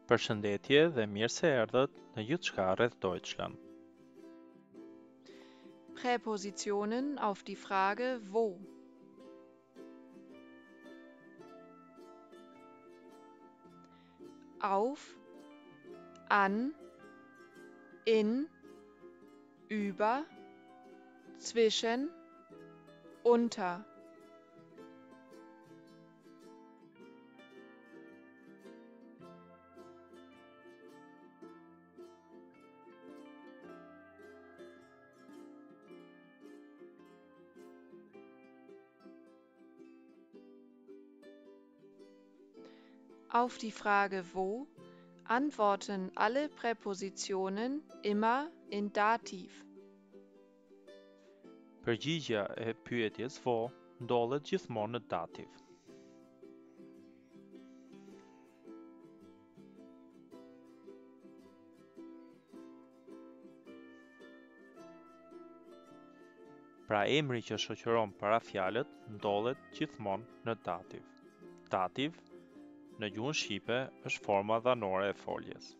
Përshëndetje dhe mirë se erdhët në Gjithçka rreth Deutschland. Präpositionen auf die Frage wo. Auf, an, in, über, zwischen, unter. Auf die Frage wo antworten alle Präpositionen immer in Dativ. Përgjigjja e pyetjes vo ndodhet gjithmonë në dativ. Pra emri që shoqëron parafjalët ndodhet gjithmonë në dativ. Dativ në gjuhën shqipe është forma dhanore e foljes.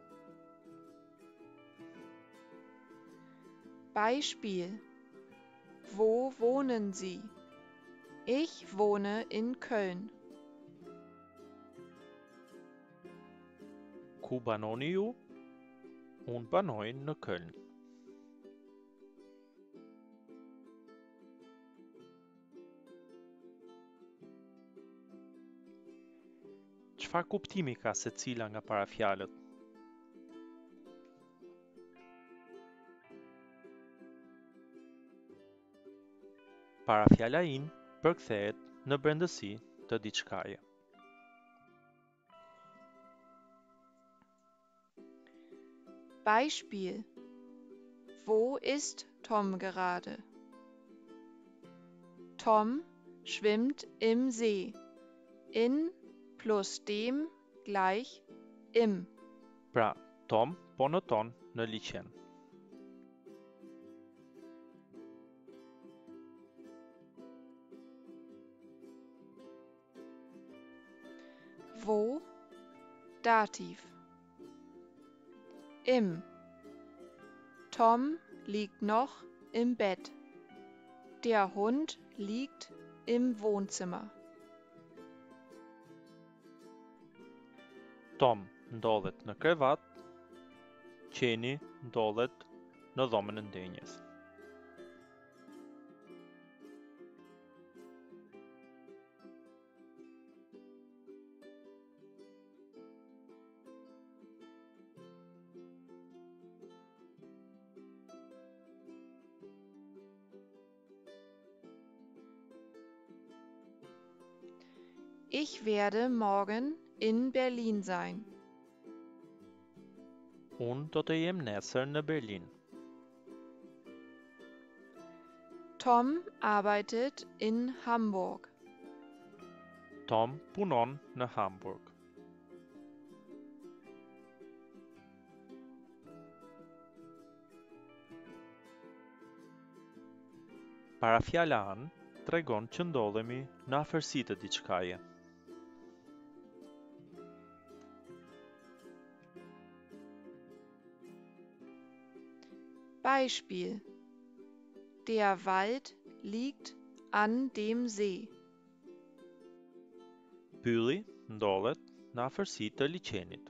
Beispiel: Wo wohnen Sie? Ich wohne in Köln. Ku banoni ju? Unë banoj në Köln. Çfarë kuptimi ka secila nga parafjalët? Parafjala in përkthehet në brendësi të diçkaje. Beispiel: Wo ist Tom gerade? Tom schwimmt im See. In plus dem gleich im. Pra, Tom po nëton në liqen. Wo? Dativ. Im. Tom liegt noch im Bett. Der Hund liegt im Wohnzimmer. Tom ndodhet në krevat, qeni ndodhet në dhomën e ndenjes. Ich werde morgen in Berlin sein. Unë do të jem nesër në Berlin. Tom arbeitet in Hamburg. Tom punon në Hamburg. Parafjala an tregon që ndodhemi në afërsi të diçkaje. Beispiel: Der Wald liegt an dem See. Pylli ndodhet në afërsi të liçenit.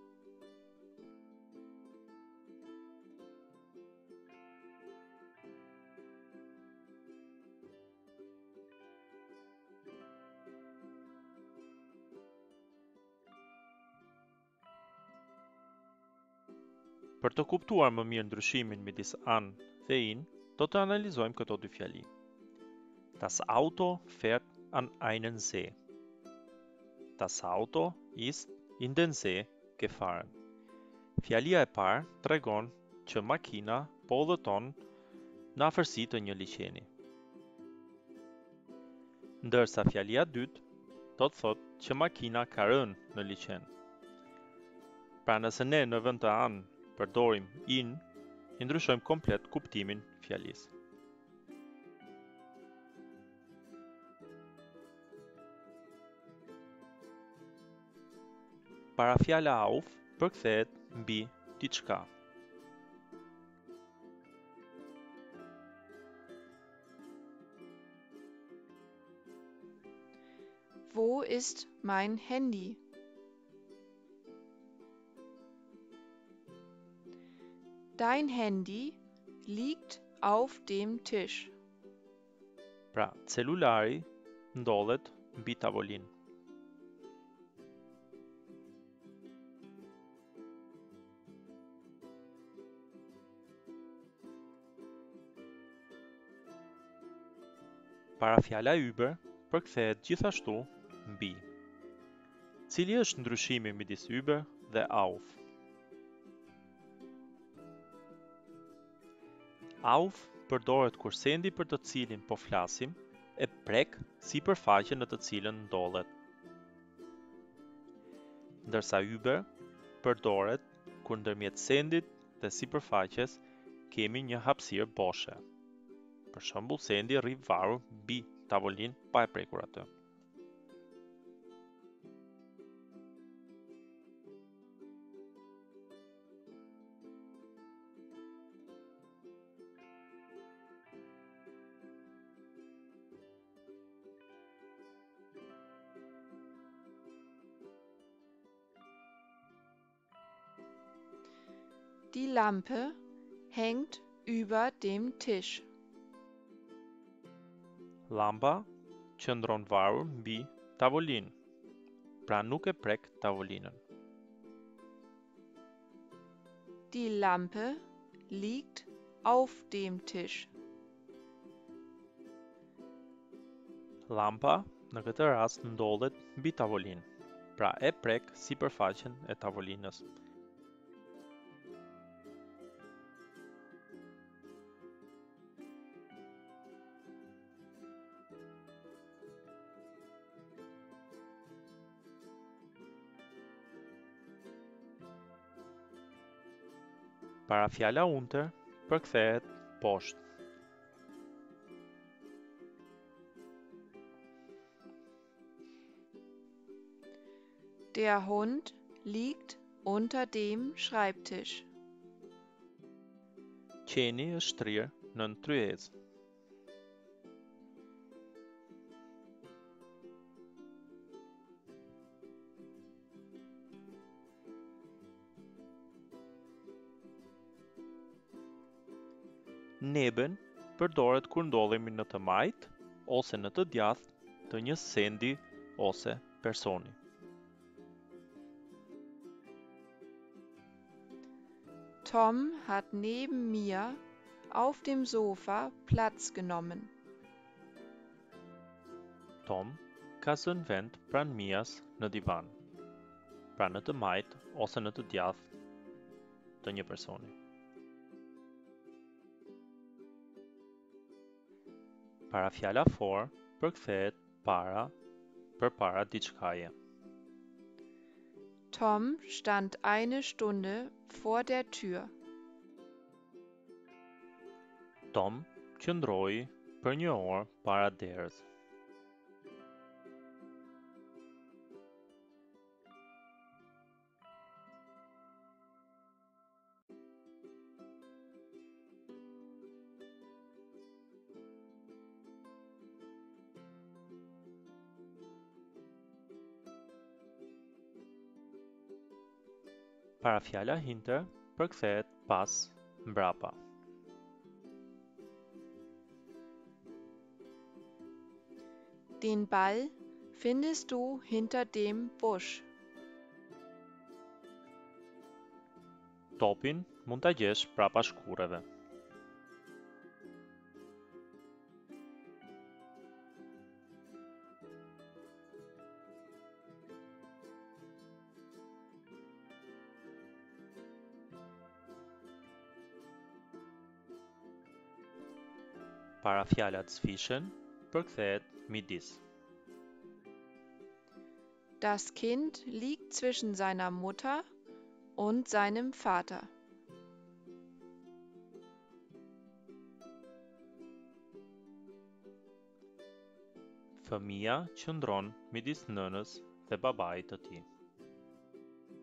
Për të kuptuar më mirë ndryshimin midis an dhe in, do të analizojmë këto dy fjali. Das Auto fährt an einen See. Das Auto ist in den See gefahren. Fjalia e parë tregon që makina po udhëton në afërsi të një liçeni. Ndërsa fjalia e dytë do të thotë që makina ka rënë në liçen. Pra nëse ne në vend të an përdorim in, i ndryshojmë komplet kuptimin fjalisë. Parafjala auf përkthehet mbi diçka. Wo ist mein Handy? Dein Handy liegt auf dem Tisch. Pra, celulari ndodhet mbi tavolinë. Parafjala über përkthehet gjithashtu mbi. Cili është ndryshimi midis über dhe auf? Auf përdoret kur sendi për të cilin po flasim e prek sipërfaqen në të cilën ndodhet. Ndërsa über përdoret kur ndërmjet sendit dhe sipërfaqes kemi një hapësirë boshe. Për shembull, sendi rri varur mbi tavolinë pa e prekur atë. Die Lampe hängt über dem Tisch. Llamba qëndron varur mbi tavolinë, pra nuk e prek tavolinën. Die Lampe liegt auf dem Tisch. Lampa në këtë rast ndodhet mbi tavolinë, pra e prek sipërfaqen e tavolinës. Parafjala unter përkthehet poshtë. Der Hund liegt unter dem Schreibtisch. Qeni është shtrirë nën tryezë. Neben përdoret kur ndodhemi në të majtë ose në të djathtë të një sendi ose personi. Tom hat neben mir auf dem Sofa Platz genommen. Tom ka zënë vend pranë Mias në divan, pra në të majtë ose në të djathtë të një personi. Parafjala for përkthehet para përpara diçkaje. Tom stand eine Stunde vor der Tür. Tom qëndroi për një orë para derës. Parafjala hinter përkthehet pas mbrapa. Den Ball findest du hinter dem Busch. Topin mund ta gjesh prapa shkurreve. Parafjala zwischen përkthehet midis. Das Kind liegt zwischen seiner Mutter und seinem Vater. Fëmia qëndron midis nënës dhe babait të tij.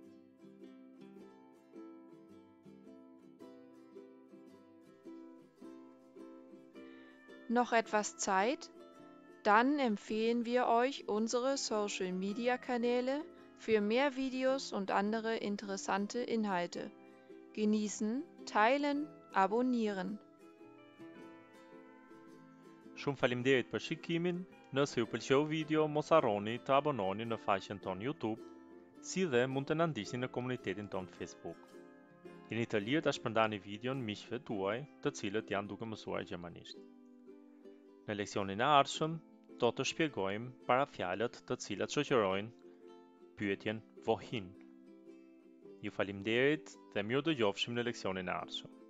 noch etwas Zeit? Dann empfehlen wir euch unsere Social-Media-Kanäle für mehr Videos und andere interessante Inhalte. Genießen, teilen, abonnieren. Schon falimderit per Shikimin, nós eu pel show video Mosaroni ta abononi na faixa em YouTube, sida muntanandisi na comunität em Facebook. In Italia das pandani video mich für tuai, da zila tian duga masuai germanist. Na lezione na arsham, toto spiegoim para fjalet da zila tsocheroin, pyetjen wohin. Ju falimderit, dhe mjö do jofshim na lezione na arsham.